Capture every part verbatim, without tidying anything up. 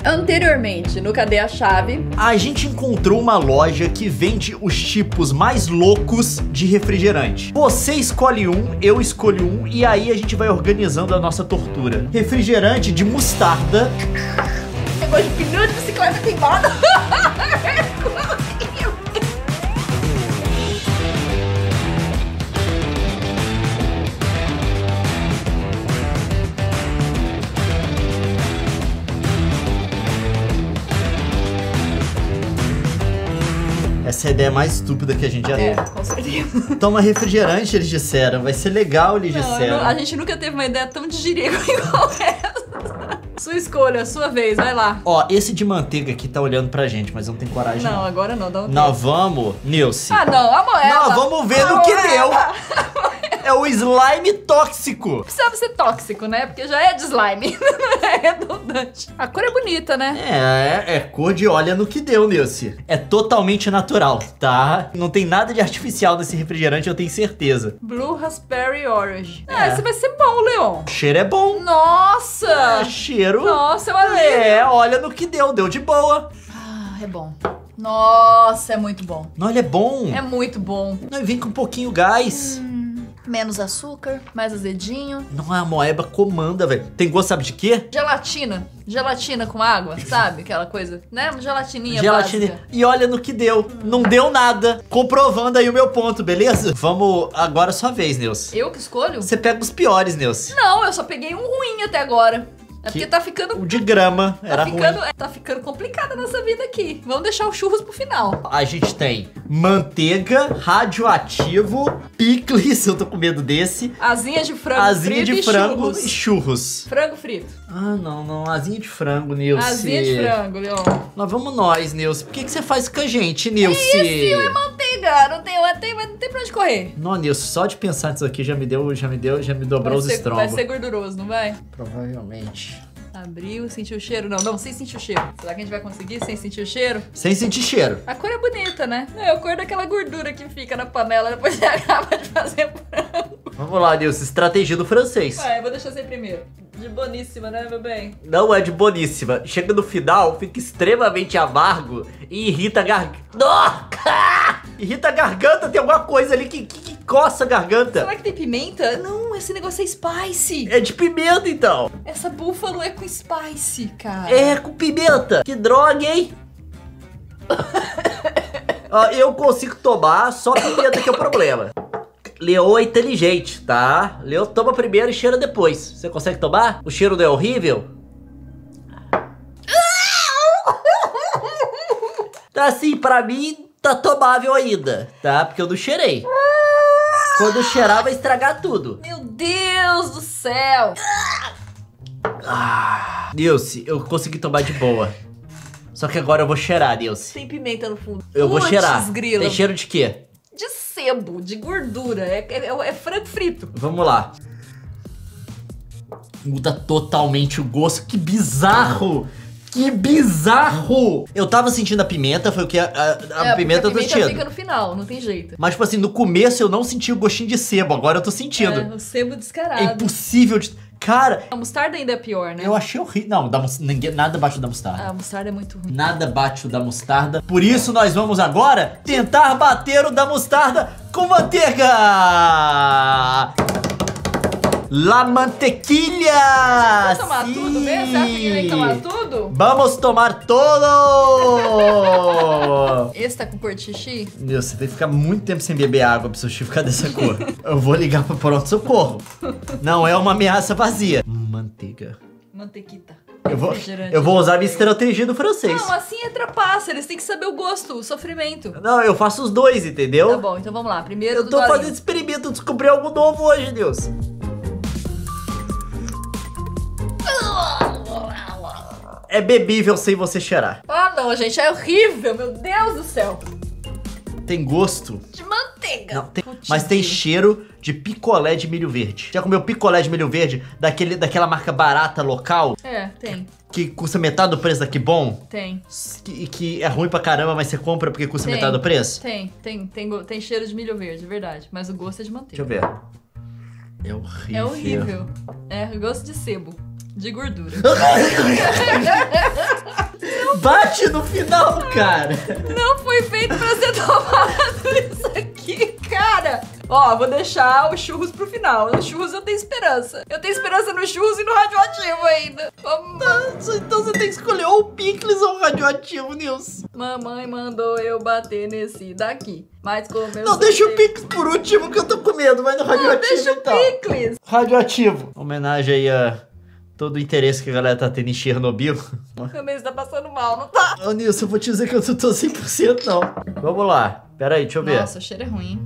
Anteriormente, no Cadê a Chave? A gente encontrou uma loja que vende os tipos mais loucos de refrigerante. Você escolhe um, eu escolho um, e aí a gente vai organizando a nossa tortura. Refrigerante de mostarda. Negócio de pneu de bicicleta queimada. Essa é a ideia mais estúpida que a gente já É, teve. com certeza. Toma refrigerante, eles disseram. Vai ser legal, eles Não, disseram. não, a gente nunca teve uma ideia tão de jirico igual essa. Sua escolha, sua vez, vai lá. Ó, esse de manteiga aqui tá olhando pra gente, mas não tem coragem Não, não. agora não, dá um Nós vamos, Nilce. Ah, não, a moeda. Nós vamos ver no que deu. É o slime tóxico. Precisava ser tóxico, né? Porque já é de slime. Não é redundante. A cor é bonita, né? É, é cor de olha no que deu, Nilce. É totalmente natural, tá? Não tem nada de artificial nesse refrigerante, eu tenho certeza. Blue Raspberry Orange. É. Ah, esse vai ser bom, Leon. O cheiro é bom. Nossa! É, cheiro. Nossa, eu alei. É, olha no que deu, deu de boa. Ah, é bom. Nossa, é muito bom. Não, ele é bom. É muito bom. Não, e vem com um pouquinho gás. Menos açúcar, mais azedinho. Não, a moeba comanda, velho. Tem gosto, sabe de quê? Gelatina. Gelatina com água, sabe? Aquela coisa, né? Gelatininha Gelatina. básica. E olha no que deu. Não deu nada. Comprovando aí o meu ponto, beleza? Vamos agora a sua vez, Nilce. Eu que escolho? Você pega os piores, Nilce. Não, eu só peguei um ruim até agora. É Que- porque tá ficando... O de grama era Tá ficando, ruim. tá ficando complicada a nossa vida aqui. Vamos deixar os churros pro final. A gente tem manteiga, radioativo, picles, eu tô com medo desse. Asinha de frango Asinha frito de e frango churros. e churros. Frango frito. Ah, não, não. Asinha de frango, Nilce. Asinha de frango, Leon. Nós vamos nós, Nilce. Por que, que você faz com a gente, Nilce? Isso, é manteiga. Não tem, não tem, não tem pra onde correr. Não, Nilce, só de pensar nisso aqui já me deu, já me deu, já me dobrou os Vai ser, vai estrombos. ser gorduroso, não vai? Provavelmente. Abriu, sentiu o cheiro? Não, não, sem sentir o cheiro. Será que a gente vai conseguir sem sentir o cheiro? Sem sentir cheiro. A cor é bonita, né? É a cor daquela gordura que fica na panela depois você acaba de fazer frango. Vamos lá, Nilce. Estratégia do francês. Vai, eu vou deixar você primeiro. De boníssima, né, meu bem? Não é de boníssima. Chega no final, fica extremamente amargo e irrita a garganta. Irrita a garganta, tem alguma coisa ali que, que, que coça a garganta. Será que tem pimenta? Não, esse negócio é spicy. É de pimenta, então. Essa búfalo é com spicy, cara. É com pimenta. Que droga, hein? Ó, eu consigo tomar, só pimenta que é o problema. Leo é inteligente, tá? Leo toma primeiro e cheira depois. Você consegue tomar? O cheiro não é horrível? Tá assim, pra mim, tá tomável ainda, tá? Porque eu não cheirei. Quando eu cheirar, vai estragar tudo. Meu Deus do céu. Ah, Nilce, eu consegui tomar de boa. Só que agora eu vou cheirar, Nilce. Tem pimenta no fundo. Eu vou Puts, cheirar. grila. Tem cheiro de quê? De sebo, de gordura. É, é, é frango frito. Vamos lá. Muda totalmente o gosto. Que bizarro! Que bizarro! Eu tava sentindo a pimenta, foi o que a, a, a é, pimenta eu tô a pimenta sentindo. fica no final, não tem jeito. Mas, tipo assim, no começo eu não senti o gostinho de sebo, agora eu tô sentindo. É, o sebo descarado. É impossível de... Cara, A mostarda ainda é pior, né? eu achei horrível. Não, da mus- ninguém, nada abaixo da mostarda. Ah, a mostarda é muito ruim. Nada bate o da mostarda. Por isso nós vamos agora tentar bater o da mostarda com manteiga! La mantequilha! Vamos tomar Sim! tudo mesmo? Você acha que tem que tomar tudo? Vamos tomar todo! Esse tá com cor de xixi? Meu, você tem que ficar muito tempo sem beber água pra seu xixi ficar dessa cor. Eu vou ligar pra pronto-socorro. Não é uma ameaça vazia. Manteiga. Mantequita. Eu vou, Refrigerante. eu vou usar minha estratégia do francês. Não, assim é trapaça. Eles têm que saber o gosto, o sofrimento. Não, eu faço os dois, entendeu? Tá bom, então vamos lá. Primeiro Eu do tô Dolinho. fazendo experimento, descobri algo novo hoje, Deus. É bebível sem você cheirar. Ah, não, gente. É horrível. Meu Deus do céu. Tem gosto. De manteiga. Não, tem- Putz, mas tem grilo. cheiro de picolé de milho verde. Já comeu picolé de milho verde daquele, daquela marca barata local? É, tem. Que custa metade do preço daqui bom? Tem. Que, que é ruim pra caramba, mas você compra porque custa Tem. metade do preço? Tem, tem, tem, go- tem cheiro de milho verde, verdade. Mas o gosto é de Deixa manteiga. eu ver. É horrível. É horrível. É gosto de sebo. De gordura. bate no final, cara. Não foi feito pra ser tomado isso aqui, cara. Ó, vou deixar os churros pro final. Os churros eu tenho esperança. Eu tenho esperança nos churros e no radioativo ainda. Vamos. Então você tem que escolher ou o picles ou o radioativo, Nilson. Mamãe mandou eu bater nesse daqui. Mas como eu Não, sou deixa o de- picles por último que eu tô com medo. Vai no Não, radioativo deixa o então. picles. Radioativo. Homenagem aí a todo o interesse que a galera tá tendo em Chernobyl. Meu mês tá passando mal, não tá? Ô, Nilson, eu vou te dizer que eu não tô cem por cento não. Vamos lá. Pera aí, deixa eu ver. Nossa, o cheiro é ruim.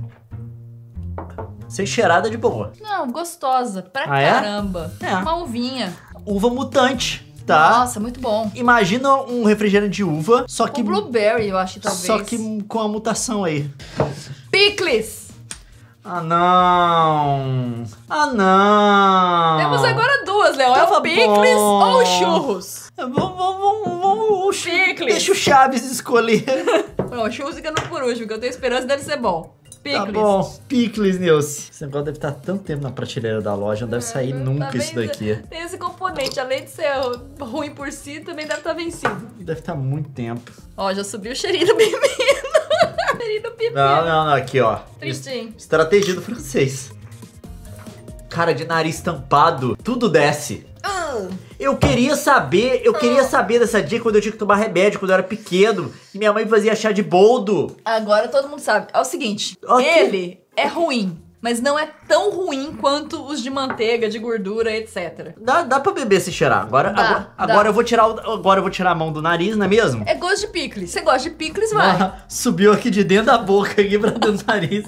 Sem cheirada de boa. Não, gostosa. Pra Ah, é? caramba. É. Uma uvinha. Uva mutante, tá? Nossa, muito bom. Imagina um refrigerante de uva, só que... O blueberry, eu acho, talvez. Só que com a mutação aí. Picles! Ah, não. Ah, não. Temos agora duas, Léo. É Tava o picles bom. ou os churros? Vamos, vamos, vamos, vamos. Picles. Deixa o Chaves escolher. Não, o churros fica no por último, que eu tenho esperança dele ser bom. Picles. Tá bom. Picles, Nilce. Esse negócio deve estar tanto tempo na prateleira da loja, não deve sair nunca Tá isso vendo? daqui. Tem esse componente, além de ser ruim por si, também deve estar vencido. Deve estar muito tempo. Ó, já subiu o cheirinho do pepino. Cheirinho do pepino. Não, não, não. Aqui, ó. Tristinho. Estratégia do francês. Cara, de nariz tampado, tudo desce. Uh, Eu queria saber, eu queria saber dessa dica quando eu tinha que tomar remédio, quando eu era pequeno. E minha mãe fazia chá de boldo. agora todo mundo sabe. É o seguinte, Ok. ele é ruim, mas não é tão ruim quanto os de manteiga, de gordura, etcétera. Dá, dá pra beber se cheirar. Agora, Dá, agora, dá. agora eu vou tirar o, agora eu vou tirar a mão do nariz, não é mesmo? É gosto de picles. Você gosta de picles, vai. Ah, subiu aqui de dentro da boca aqui pra dentro do nariz.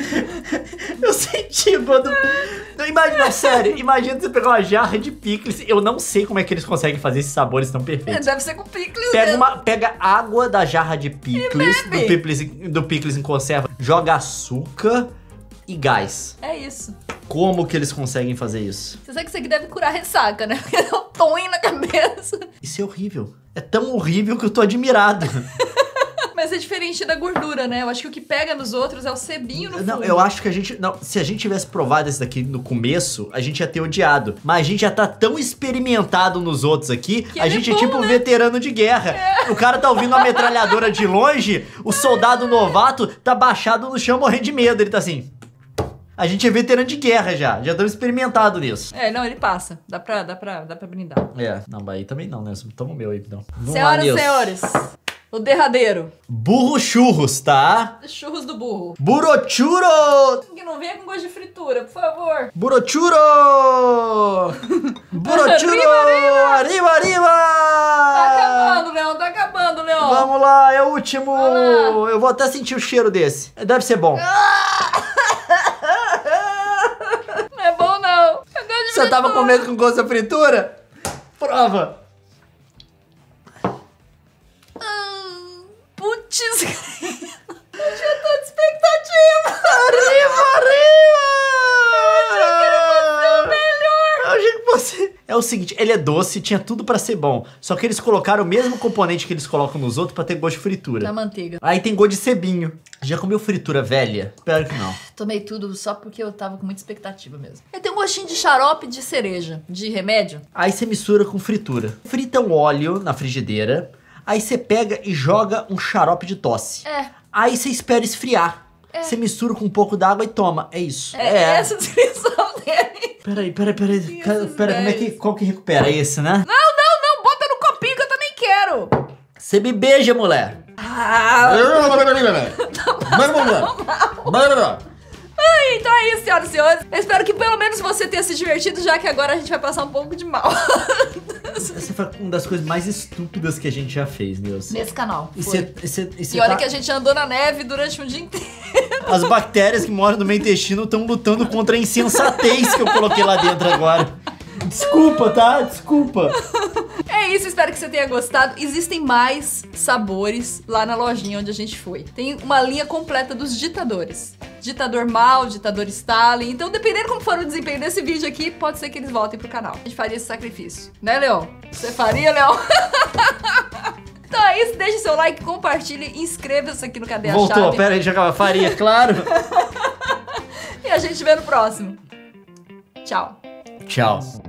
Eu senti quando... Não, imagina, sério, imagina você pegar uma jarra de picles. Eu não sei como é que eles conseguem fazer esses sabores tão perfeitos. Deve ser com picles Pega, mesmo. uma, pega água da jarra de picles, bebe. do picles, em- do picles em conserva, joga açúcar e gás. É isso. Como que eles conseguem fazer isso? Você sabe que isso aqui deve curar ressaca, né? Porque dá um tom na cabeça. Isso é horrível. É tão horrível que eu tô admirado. Mas é diferente da gordura, né? Eu acho que o que pega nos outros é o sebinho no Não, fundo. eu acho que a gente... Não, se a gente tivesse provado esse daqui no começo, a gente ia ter odiado. Mas a gente já tá tão experimentado nos outros aqui, Que a ele é gente é bom, tipo um né? veterano de guerra. O cara tá ouvindo uma metralhadora de longe, o soldado novato tá baixado no chão morrendo de medo. Ele tá assim... A gente é veterano de guerra já, já estamos experimentados nisso. É, não, ele passa. Dá pra, dá pra, dá pra brindar. É, não, mas aí também não, né? Toma o meu aí, então. Vamos lá, Senhoras e Nilson. senhores, o derradeiro. Burro churros, tá? Churros do burro. Burochuro! Que não venha com gosto de fritura, por favor. Burochuro! Burochuro! Arriba, arriba! Tá acabando, Leão, tá acabando, Leão. Vamos lá, é o último. Vamos lá. Eu vou até sentir o cheiro desse. Deve ser bom. Não é bom, não. Eu gosto de Você tava fritura. comendo com gosto de fritura? Prova! Hum, Putz, eu já tô de expectativa. Arriba, arriba! Eu melhor. Eu achei que você... É o seguinte, ele é doce, tinha tudo pra ser bom. Só que eles colocaram o mesmo componente que eles colocam nos outros pra ter gosto de fritura. Na manteiga. Aí tem gosto de sebinho. Já comeu fritura velha? Espero que não. Tomei tudo só porque eu tava com muita expectativa mesmo. Ele tem um gostinho de xarope de cereja, de remédio. Aí você mistura com fritura. Frita um óleo na frigideira. Aí você pega e joga um xarope de tosse. É. Aí você espera esfriar. É. Você mistura com um pouco d'água e toma. É isso. É, essa a descrição dele. Peraí, peraí, peraí. Sim, Cara, esses Pera, como é que, dez. qual que recupera esse, né? Não, não, não, bota no copinho que eu também quero. Você me beija, mulher. Ah, ai, então é isso, senhoras e senhores. Eu espero que pelo menos você tenha se divertido, já que agora a gente vai passar um pouco de mal. Essa foi uma das coisas mais estúpidas que a gente já fez, Nilson. Nesse canal. E, foi. cê, e, cê, e, cê E olha tá- que a gente andou na neve durante um dia inteiro. As bactérias que moram no meu intestino estão lutando contra a insensatez que eu coloquei lá dentro agora. Desculpa, tá? Desculpa. É isso, espero que você tenha gostado. Existem mais sabores lá na lojinha onde a gente foi. Tem uma linha completa dos ditadores. Ditador Mao, ditador Stalin. Então, dependendo como for o desempenho desse vídeo aqui, pode ser que eles voltem pro canal. A gente faria esse sacrifício. Né, Leon? Você faria, Leon? Então é isso, deixe seu like, compartilhe, inscreva-se aqui no Cadê a Voltou, Chave? pera aí, já acaba. Faria, claro. E a gente vê no próximo. Tchau. Tchau.